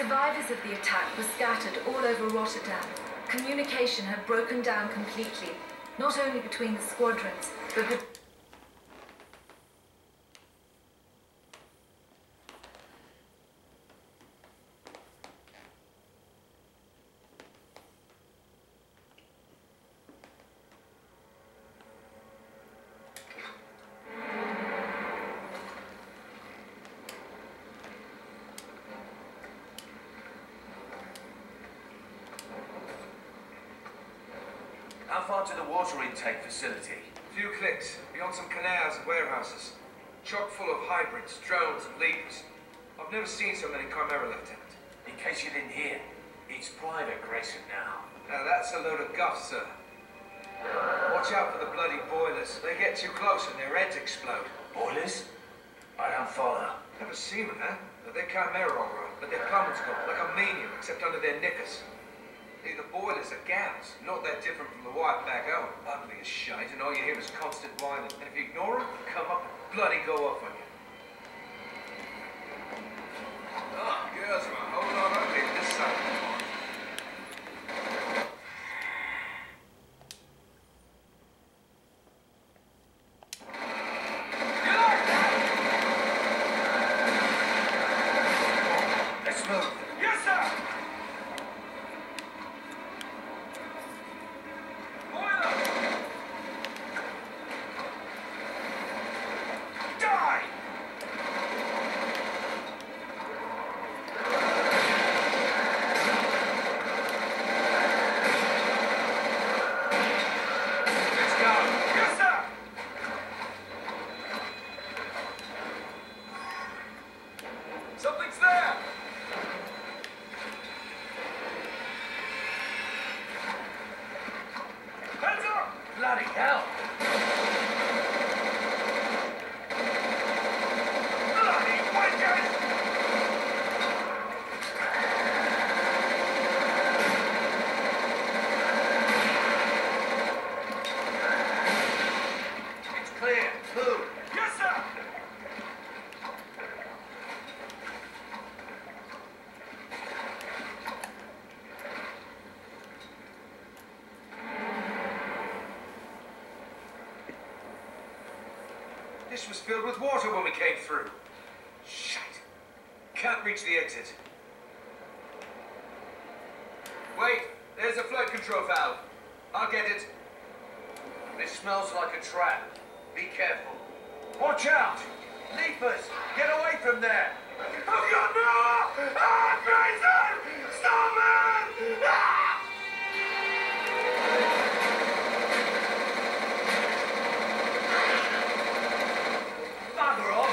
survivors of the attack were scattered all over Rotterdam. Communication had broken down completely, not only between the squadrons, but How far to the water intake facility? Few clicks, beyond some canals and warehouses. Chock full of hybrids, drones and leapers. I've never seen so many Chimera, Lieutenant. In case you didn't hear, it's Private Grayson now. Now that's a load of guff, sir. Watch out for the bloody boilers. They get too close and their heads explode. Boilers? I don't follow. Never seen them, huh? They're Chimera all right, but their plumbing's got like a medium, except under their knickers. The boilers are gals, not that different from the wife back home. Ugly as shite, and all you hear is constant whining. And if you ignore them, they come up and bloody go off on you. Oh, girls are a whole lot ugly this side of the pond. Let's move. Yes, sir! Something's there! Hands up! Bloody hell! Bloody wankers! It's clear. Move. Yes, sir! This was filled with water when we came through. Shite. Can't reach the exit. Wait, there's a flood control valve. I'll get it. This smells like a trap. Be careful. Watch out! Leapers! Get away from there! I've got no! Ah, Grayson! Stop it! Ah! Bugger off!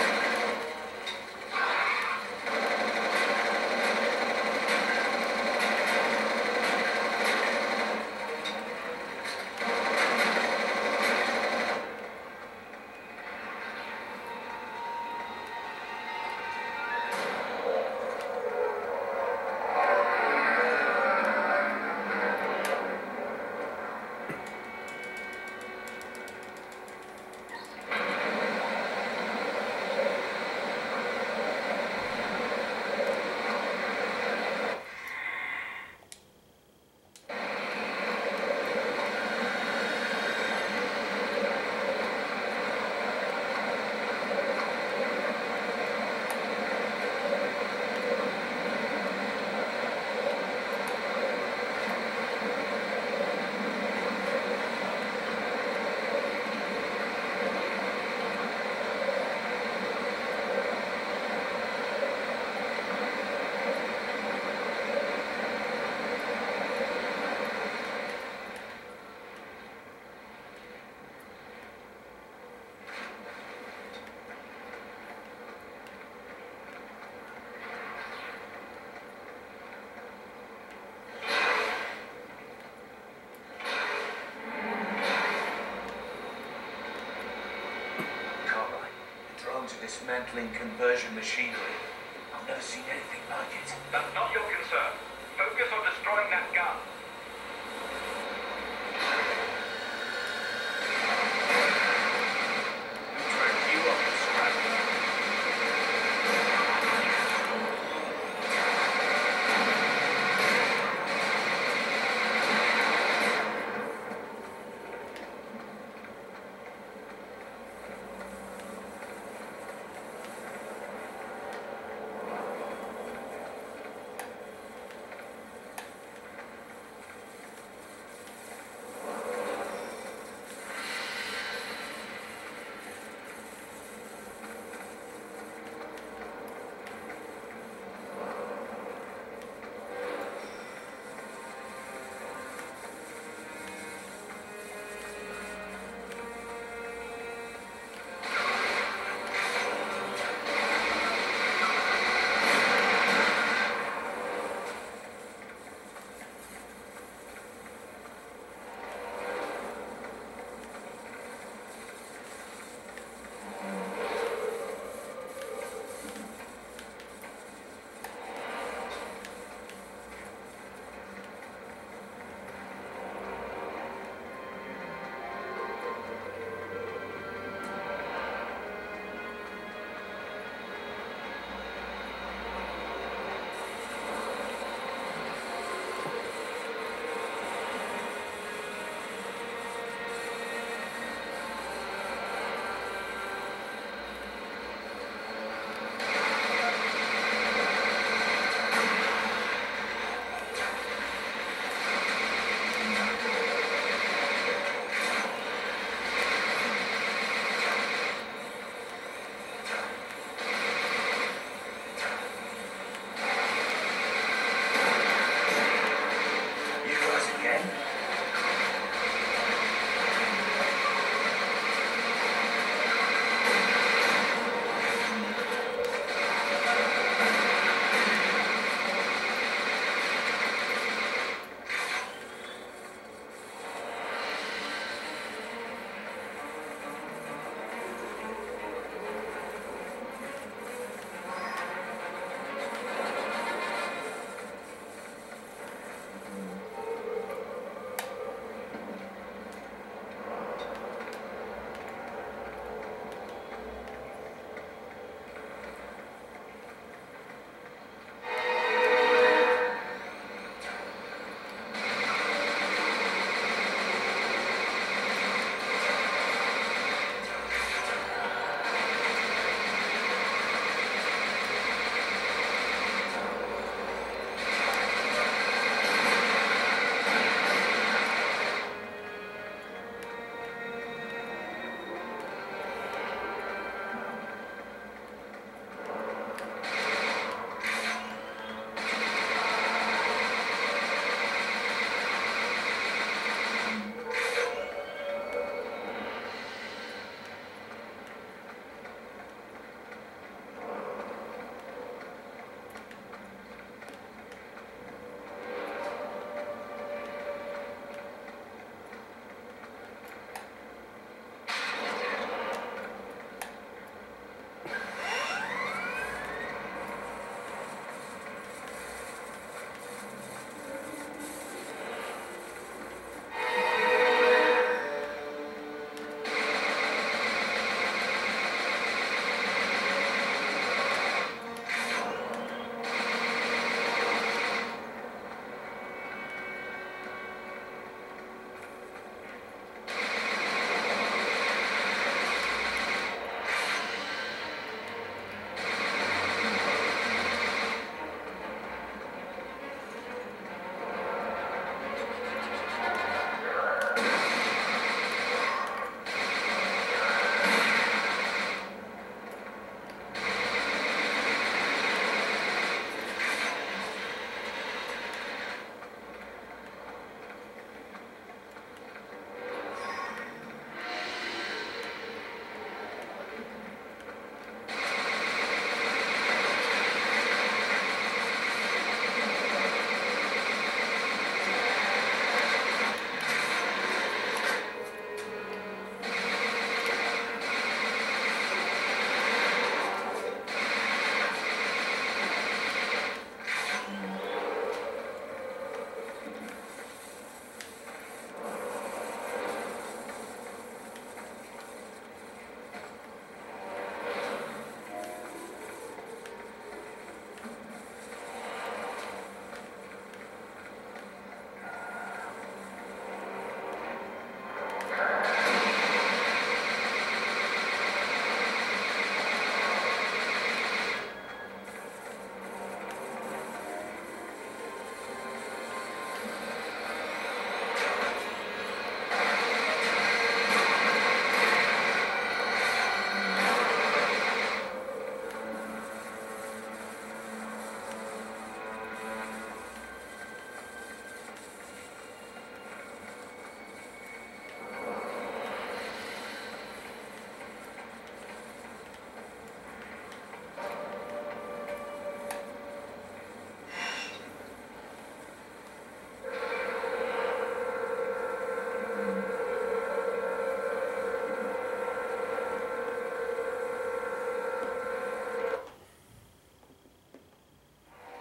Dismantling conversion machinery. I've never seen anything like it. That's not your concern. Focus on destroying that gun. Turn you up, Scrap.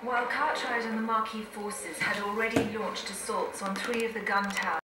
While Cartwright and the Marquis forces had already launched assaults on 3 of the gun towers,